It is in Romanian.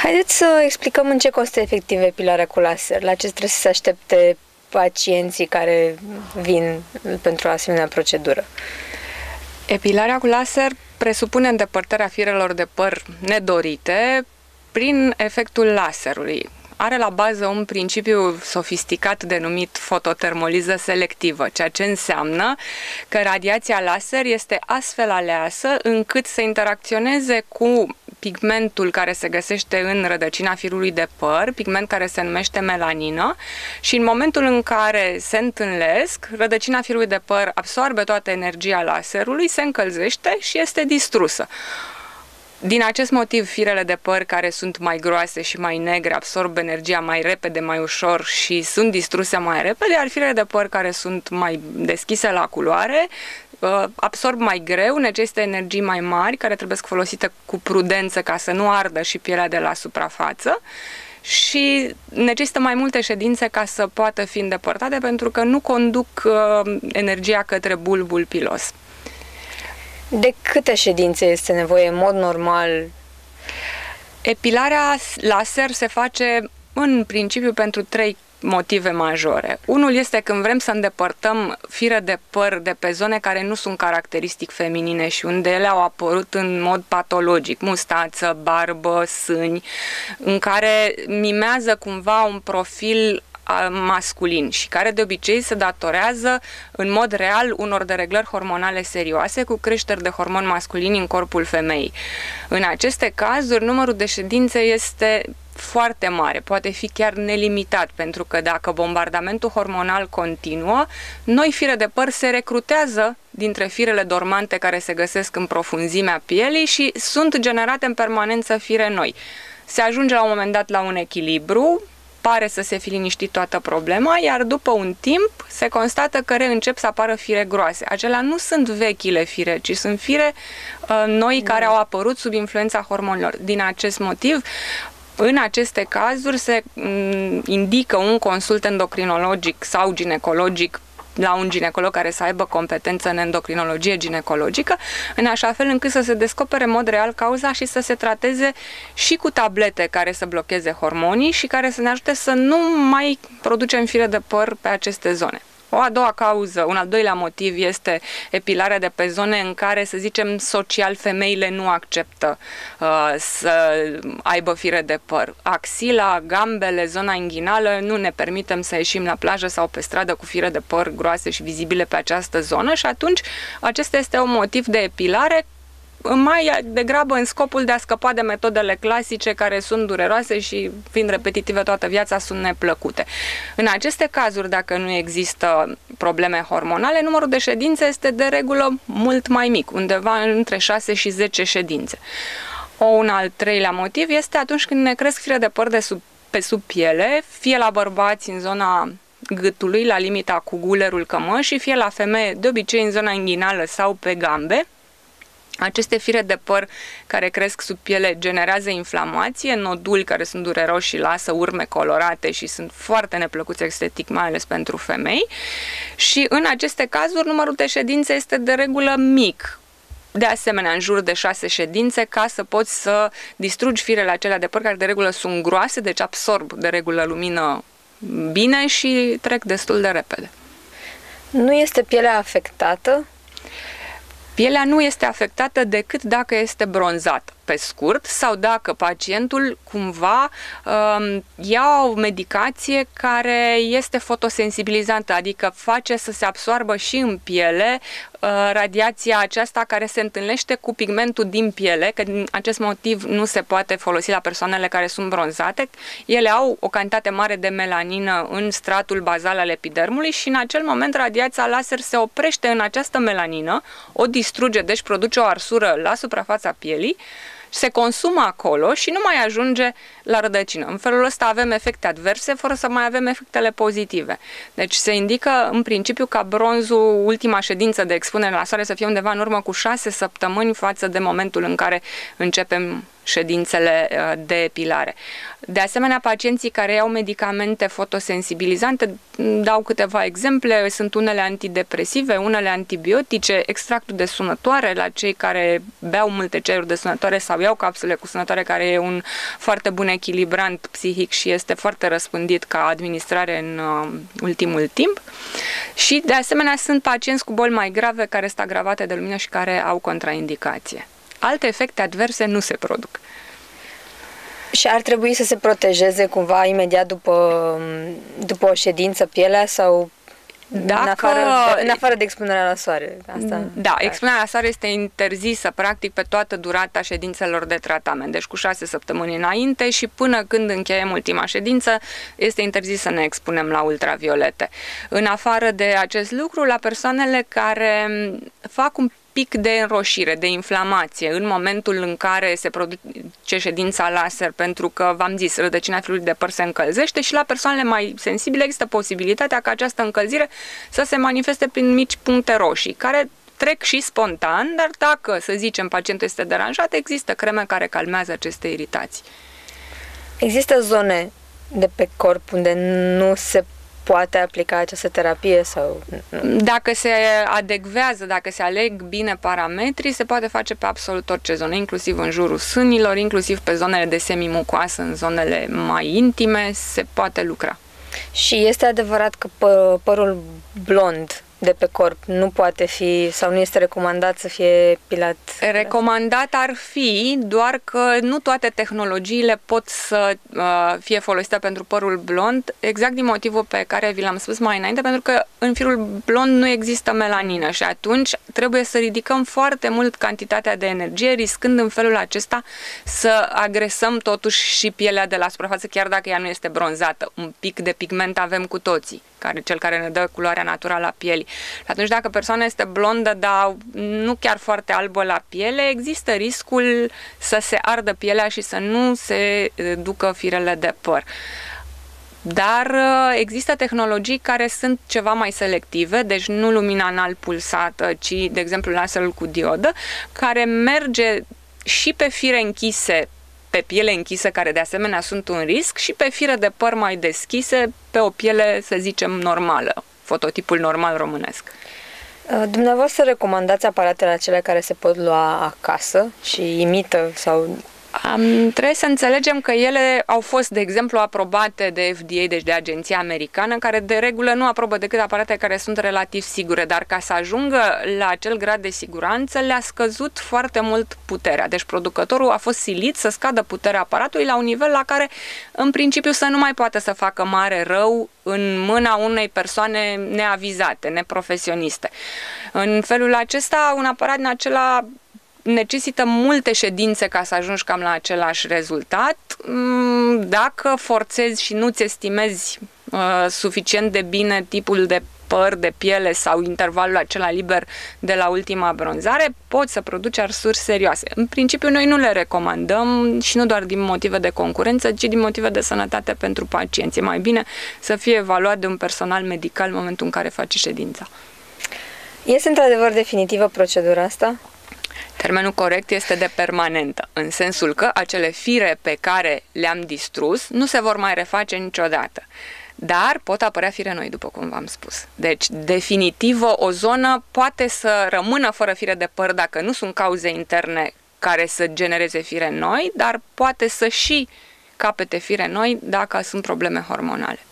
Haideți să explicăm în ce constă efectiv epilarea cu laser, la ce trebuie să se aștepte pacienții care vin pentru o asemenea procedură. Epilarea cu laser presupune îndepărtarea firelor de păr nedorite prin efectul laserului. Are la bază un principiu sofisticat denumit fototermoliză selectivă, ceea ce înseamnă că radiația laser este astfel aleasă încât să interacționeze cu pigmentul care se găsește în rădăcina firului de păr, pigment care se numește melanină, și în momentul în care se întâlnesc, rădăcina firului de păr absorbe toată energia laserului, se încălzește și este distrusă. Din acest motiv, firele de păr care sunt mai groase și mai negre absorb energia mai repede, mai ușor și sunt distruse mai repede, iar firele de păr care sunt mai deschise la culoare absorb mai greu, necesită energii mai mari, care trebuie folosite cu prudență ca să nu ardă și pielea de la suprafață și necesită mai multe ședințe ca să poată fi îndepărtate, pentru că nu conduc energia către bulbul pilos. De câte ședințe este nevoie în mod normal? Epilarea laser se face în principiu pentru 3 motive majore. Unul este când vrem să îndepărtăm fire de păr de pe zone care nu sunt caracteristic feminine și unde ele au apărut în mod patologic, mustață, barbă, sâni, în care mimează cumva un profil masculin și care de obicei se datorează în mod real unor dereglări hormonale serioase cu creșteri de hormoni masculini în corpul femeii. În aceste cazuri, numărul de ședințe este foarte mare, poate fi chiar nelimitat, pentru că dacă bombardamentul hormonal continuă, noi fire de păr se recrutează dintre firele dormante care se găsesc în profunzimea pielii și sunt generate în permanență fire noi. Se ajunge la un moment dat la un echilibru, pare să se fi liniștit toată problema, iar după un timp se constată că reîncep să apară fire groase. Acelea nu sunt vechile fire, ci sunt fire noi care au apărut sub influența hormonilor. Din acest motiv, în aceste cazuri se indică un consult endocrinologic sau ginecologic la un ginecolog care să aibă competență în endocrinologie ginecologică, în așa fel încât să se descopere în mod real cauza și să se trateze și cu tablete care să blocheze hormonii și care să ne ajute să nu mai producem fire de păr pe aceste zone. O a doua cauză, un al doilea motiv este epilarea de pe zone în care, să zicem, social femeile nu acceptă să aibă fire de păr. Axila, gambele, zona inghinală, nu ne permitem să ieșim la plajă sau pe stradă cu fire de păr groase și vizibile pe această zonă și atunci acesta este un motiv de epilare mai degrabă în scopul de a scăpa de metodele clasice care sunt dureroase și, fiind repetitive toată viața, sunt neplăcute. În aceste cazuri, dacă nu există probleme hormonale, numărul de ședințe este de regulă mult mai mic, undeva între 6 și 10 ședințe. Un al treilea motiv este atunci când ne cresc fire de păr pe sub piele, fie la bărbați în zona gâtului, la limita cu gulerul cămășii, fie la femeie, de obicei în zona inghinală sau pe gambe. Aceste fire de păr care cresc sub piele generează inflamație, noduli care sunt dureroși și lasă urme colorate și sunt foarte neplăcuți estetic, mai ales pentru femei. Și în aceste cazuri numărul de ședințe este de regulă mic. De asemenea, în jur de 6 ședințe, ca să poți să distrugi firele acelea de păr care de regulă sunt groase, deci absorb de regulă lumină bine și trec destul de repede. Nu este pielea afectată? Pielea nu este afectată decât dacă este bronzată, pe scurt, sau dacă pacientul cumva ia o medicație care este fotosensibilizantă, adică face să se absoarbă și în piele radiația aceasta care se întâlnește cu pigmentul din piele, că din acest motiv nu se poate folosi la persoanele care sunt bronzate. Ele au o cantitate mare de melanină în stratul bazal al epidermului și în acel moment radiația laser se oprește în această melanină, o distruge, deci produce o arsură la suprafața pielii, se consumă acolo și nu mai ajunge la rădăcină. În felul ăsta avem efecte adverse fără să mai avem efectele pozitive. Deci se indică în principiu ca bronzul, ultima ședință de expunere la soare, să fie undeva în urmă cu 6 săptămâni față de momentul în care începem ședințele de epilare. De asemenea, pacienții care iau medicamente fotosensibilizante, dau câteva exemple, sunt unele antidepresive, unele antibiotice, extractul de sunătoare la cei care beau multe ceruri de sunătoare sau iau capsule cu sunătoare, care e un foarte bun echilibrant psihic și este foarte răspândit ca administrare în ultimul timp. Și, de asemenea, sunt pacienți cu boli mai grave care sunt agravate de lumină și care au contraindicație. Alte efecte adverse nu se produc. Și ar trebui să se protejeze cumva imediat după o ședință pielea sau în afară de expunerea la soare? Asta, da, expunerea la soare este interzisă practic pe toată durata ședințelor de tratament, deci cu 6 săptămâni înainte și până când încheiem ultima ședință este interzis să ne expunem la ultraviolete. În afară de acest lucru, la persoanele care fac un pic de înroșire, de inflamație în momentul în care se produce ședința laser, pentru că, v-am zis, rădăcina firului de păr se încălzește și la persoanele mai sensibile există posibilitatea ca această încălzire să se manifeste prin mici puncte roșii, care trec și spontan, dar dacă, să zicem, pacientul este deranjat, există creme care calmează aceste iritații. Există zone de pe corp unde nu se poate aplica această terapie sau... Dacă se adecvează, dacă se aleg bine parametrii, se poate face pe absolut orice zonă, inclusiv în jurul sânilor, inclusiv pe zonele de semimucoasă, în zonele mai intime, se poate lucra. Și este adevărat că părul blond de pe corp nu poate fi sau nu este recomandat să fie epilat? Recomandat ar fi, doar că nu toate tehnologiile pot să fie folosite pentru părul blond, exact din motivul pe care vi l-am spus mai înainte, pentru că în firul blond nu există melanină și atunci trebuie să ridicăm foarte mult cantitatea de energie, riscând în felul acesta să agresăm totuși și pielea de la suprafață, chiar dacă ea nu este bronzată. Un pic de pigment avem cu toții, cel care ne dă culoarea naturală a pielii. Și atunci dacă persoana este blondă, dar nu chiar foarte albă la piele, există riscul să se ardă pielea și să nu se ducă firele de păr. Dar există tehnologii care sunt ceva mai selective, deci nu lumina înalt pulsată, ci, de exemplu, laserul cu diodă, care merge și pe fire închise, pe piele închisă, care de asemenea sunt un risc, și pe fire de păr mai deschise, pe o piele, să zicem, normală, fototipul normal românesc. Dumneavoastră recomandați aparatele acelea care se pot lua acasă și imită sau... Trebuie să înțelegem că ele au fost, de exemplu, aprobate de FDA, deci de agenția americană, care de regulă nu aprobă decât aparate care sunt relativ sigure, dar ca să ajungă la acel grad de siguranță le-a scăzut foarte mult puterea. Deci producătorul a fost silit să scadă puterea aparatului la un nivel la care, în principiu, să nu mai poată să facă mare rău în mâna unei persoane neavizate, neprofesioniste. În felul acesta, un aparat din acela necesită multe ședințe ca să ajungi cam la același rezultat. Dacă forțezi și nu-ți estimezi suficient de bine tipul de păr, de piele sau intervalul acela liber de la ultima bronzare, poți să produci arsuri serioase. În principiu, noi nu le recomandăm și nu doar din motive de concurență, ci din motive de sănătate pentru pacienți. E mai bine să fie evaluat de un personal medical în momentul în care face ședința. Este într-adevăr definitivă procedura asta? Termenul corect este de permanentă, în sensul că acele fire pe care le-am distrus nu se vor mai reface niciodată. Dar pot apărea fire noi, după cum v-am spus. Deci, definitivă, o zonă poate să rămână fără fire de păr dacă nu sunt cauze interne care să genereze fire noi, dar poate să și capete fire noi dacă sunt probleme hormonale.